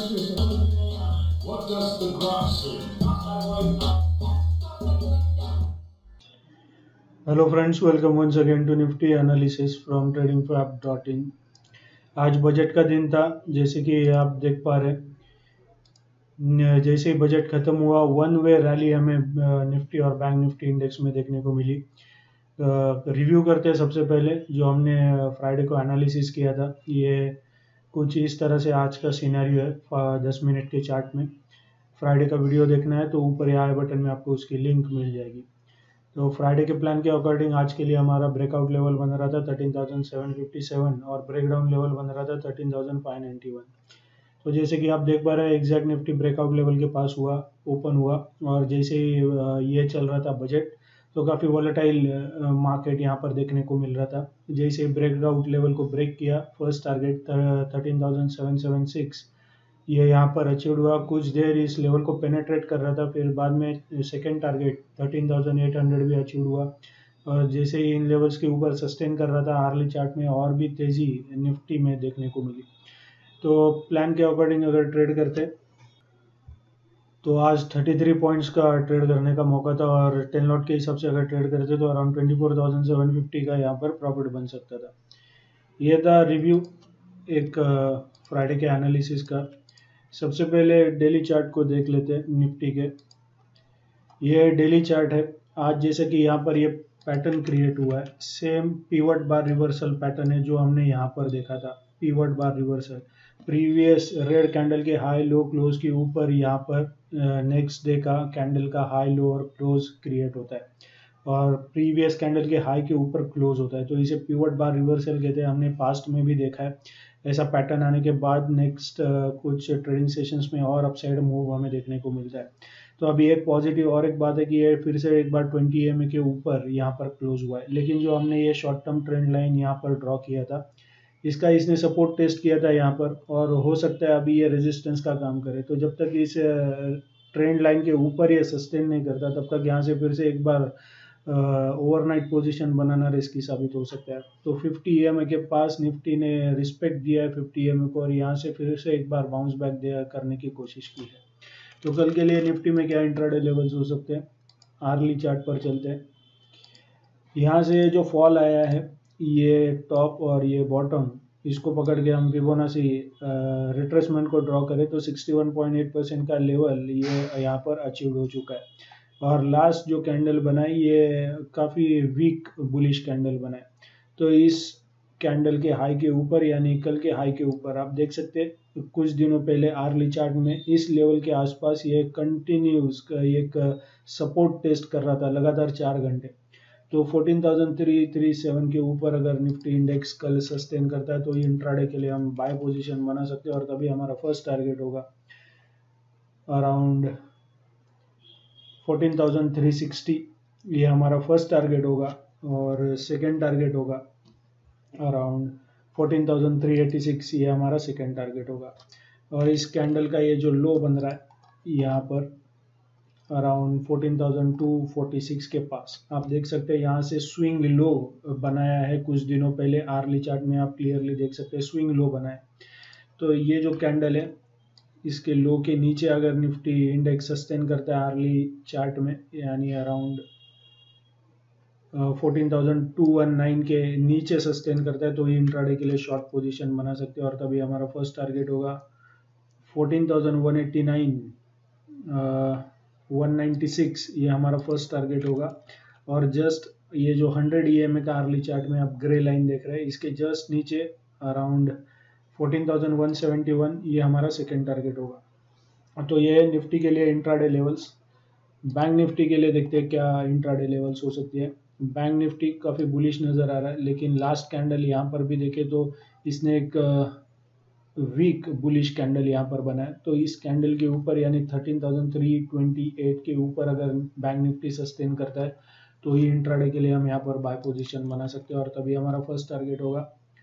What does the graph say? Hello friends, welcome once again to Nifty analysis from tradingfab.in। आज budget का दिन था, जैसे कि आप देख पा रहे जैसे ही बजट खत्म हुआ वन वे रैली हमें निफ्टी और बैंक निफ्टी इंडेक्स में देखने को मिली। रिव्यू करते हैं सबसे पहले जो हमने फ्राइडे को एनालिसिस किया था। ये कुछ इस तरह से आज का सिनेरियो है 10 मिनट के चार्ट में। फ्राइडे का वीडियो देखना है तो ऊपर आई बटन में आपको उसकी लिंक मिल जाएगी। तो फ्राइडे के प्लान के अकॉर्डिंग आज के लिए हमारा ब्रेकआउट लेवल बन रहा था 13,757 और ब्रेकडाउन लेवल बन रहा था 13,591। तो जैसे कि आप देख पा रहे हैं एग्जैक्ट निफ्टी ब्रेकआउट लेवल के पास हुआ, ओपन हुआ, और जैसे ही ये चल रहा था बजट, तो काफ़ी वॉलेटाइल मार्केट यहाँ पर देखने को मिल रहा था। जैसे ब्रेकआउट लेवल को ब्रेक किया, फर्स्ट टारगेट 13,776 ये यहाँ पर अचीव हुआ। कुछ देर इस लेवल को पेनेट्रेट कर रहा था, फिर बाद में सेकेंड टारगेट 13,800 भी अचीव हुआ, और जैसे ही इन लेवल्स के ऊपर सस्टेन कर रहा था आर्ली चार्ट में और भी तेज़ी निफ्टी में देखने को मिली। तो प्लान के अकॉर्डिंग अगर ट्रेड करते तो आज 33 पॉइंट्स का ट्रेड करने का मौका था, और 10 लॉट के हिसाब से अगर ट्रेड करते तो अराउंड 24,750 का यहाँ पर प्रॉफिट बन सकता था। ये था रिव्यू एक फ्राइडे के एनालिसिस का। सबसे पहले डेली चार्ट को देख लेते हैं निफ्टी के। ये डेली चार्ट है। आज जैसे कि यहाँ पर ये पैटर्न क्रिएट हुआ है, same pivot bar reversal pattern है जो हमने यहाँ पर देखा था। Pivot bar reversal previous red candle के हाई लो क्लोज के ऊपर यहाँ पर नेक्स्ट डे का कैंडल का हाई लो और क्लोज क्रिएट होता है, और प्रीवियस कैंडल के हाई के ऊपर क्लोज होता है, तो इसे पिवट बार रिवर्सल कहते हैं। हमने पास्ट में भी देखा है ऐसा पैटर्न आने के बाद नेक्स्ट कुछ ट्रेडिंग सेशंस में और अपसाइड मूव हमें देखने को मिलता है। तो अभी एक पॉजिटिव और एक बात है कि ये फिर से एक बार 20 EMA के ऊपर यहाँ पर क्लोज हुआ है, लेकिन जो हमने ये शॉर्ट टर्म ट्रेंड लाइन यहाँ पर ड्रॉ किया था इसका इसने सपोर्ट टेस्ट किया था यहाँ पर, और हो सकता है अभी ये रेजिस्टेंस का काम करे। तो जब तक इस ट्रेंड लाइन के ऊपर ये सस्टेन नहीं करता तब तक यहाँ से फिर से एक बार ओवरनाइट पोजीशन बनाना रिस्की साबित हो सकता है। तो 50 EMA के पास निफ्टी ने रिस्पेक्ट दिया है 50 EMA को, और यहाँ से फिर से एक बार बाउंस बैक करने की कोशिश की है। तो कल के लिए निफ्टी में क्या इंट्राडे लेवल्स हो सकते हैं, आर्ली चार्ट पर चलते हैं। यहाँ से जो फॉल आया है ये टॉप और ये बॉटम, इसको पकड़ के हम फिबोनाची रिट्रेसमेंट को ड्रॉ करें तो 61.8% का लेवल ये यहाँ पर अचीव हो चुका है, और लास्ट जो कैंडल बनाई ये काफ़ी वीक बुलिश कैंडल बनाए। तो इस कैंडल के हाई के ऊपर यानी कल के हाई के ऊपर आप देख सकते हैं कुछ दिनों पहले आर्ली चार्ट में इस लेवल के आसपास ये कंटिन्यूस एक सपोर्ट टेस्ट कर रहा था लगातार 4 घंटे। तो 14,337 के ऊपर अगर निफ्टी इंडेक्स कल सस्टेन करता है तो इंट्राडे के लिए हम बाय पोजीशन बना सकते हैं, और तभी हमारा फर्स्ट टारगेट होगा अराउंड 14,360, ये हमारा फर्स्ट टारगेट होगा, और सेकेंड टारगेट होगा अराउंड 14,386, ये हमारा सेकेंड टारगेट होगा। और इस कैंडल का ये जो लो बन रहा है यहाँ पर अराउंड 14,246 के पास आप देख सकते हैं यहाँ से स्विंग लो बनाया है कुछ दिनों पहले। आर्ली चार्ट में आप क्लियरली देख सकते हैं स्विंग लो बना है। तो ये जो कैंडल है इसके लो के नीचे अगर निफ्टी इंडेक्स सस्टेन करता है आर्ली चार्ट में यानी अराउंड 14,219 के नीचे सस्टेन करता है तो ये इंट्राडे के लिए शॉर्ट पोजीशन बना सकते हैं, और तभी हमारा फर्स्ट टारगेट होगा 14,189 196, ये हमारा फर्स्ट टारगेट होगा। और जस्ट ये जो 100 EMA का आर्ली चार्ट में आप ग्रे लाइन देख रहे हैं इसके जस्ट नीचे अराउंड 14,171 ये हमारा सेकेंड टारगेट होगा। तो ये निफ्टी के लिए इंट्राडे लेवल्स। बैंक निफ्टी के लिए देखते हैं क्या इंट्राडे लेवल्स हो सकती है। बैंक निफ्टी काफ़ी बुलिश नज़र आ रहा है, लेकिन लास्ट कैंडल यहाँ पर भी देखें तो इसने एक वीक बुलिश कैंडल यहाँ पर बना है। तो इस कैंडल के ऊपर यानी 13,328 के ऊपर अगर बैंक निफ्टी सस्टेन करता है तो ये इंट्राडे के लिए हम यहाँ पर बाय पोजीशन बना सकते हैं, और तभी हमारा फर्स्ट टारगेट होगा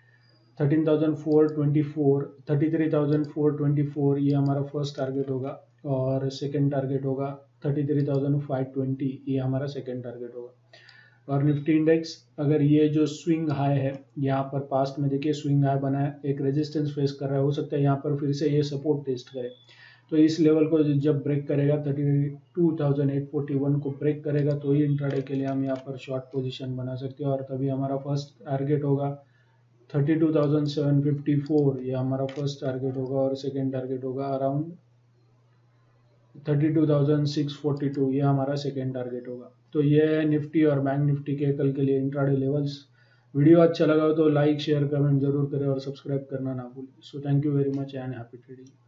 33,424 ये हमारा फर्स्ट टारगेट होगा, और सेकेंड टारगेट होगा 33,520 ये हमारा सेकेंड टारगेट होगा। और निफ्टी इंडेक्स अगर ये जो स्विंग हाई है, यहाँ पर पास्ट में देखिए स्विंग हाई बना है, एक रेजिस्टेंस फेस कर रहा है, हो सकता है यहाँ पर फिर से ये सपोर्ट टेस्ट करे। तो इस लेवल को जब ब्रेक करेगा 32,841 को ब्रेक करेगा तो ही इंट्राडे के लिए हम यहाँ पर शॉर्ट पोजीशन बना सकते हैं। और तभी हमारा फर्स्ट टारगेट होगा 32,754, ये हमारा फर्स्ट टारगेट होगा, और सेकेंड टारगेट होगा अराउंड 32,642, ये हमारा सेकेंड टारगेट होगा। तो ये है निफ्टी और बैंक निफ्टी के कल के लिए इंट्राडे लेवल्स। वीडियो अच्छा लगा हो तो लाइक शेयर कमेंट जरूर करें और सब्सक्राइब करना ना भूलें। So thank you very much and happy trading.